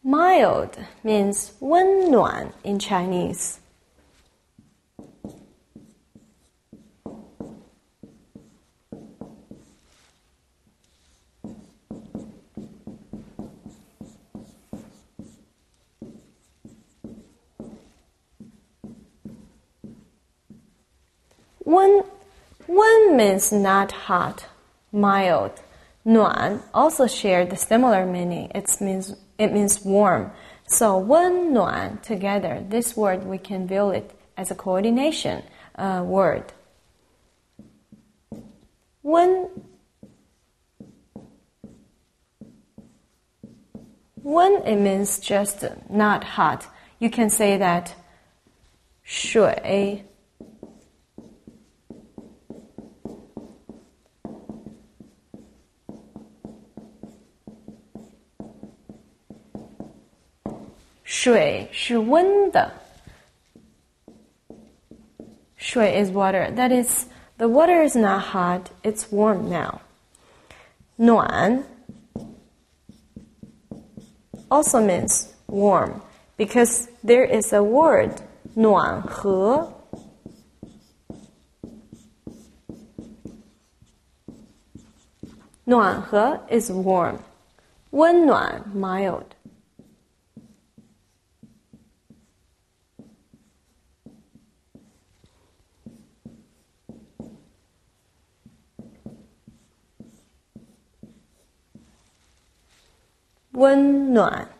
Mild means 温暖 in Chinese. Wen means not hot, mild. 暖 also shared the similar meaning. It means warm. So 温暖 together, this word we can view it as a coordination word. 温 it means just not hot. You can say that 水是温的。水 is water. That is, the water is not hot, it's warm now. 暖 also means warm because there is a word 暖和. 暖和 is warm. 温暖 mild. 温暖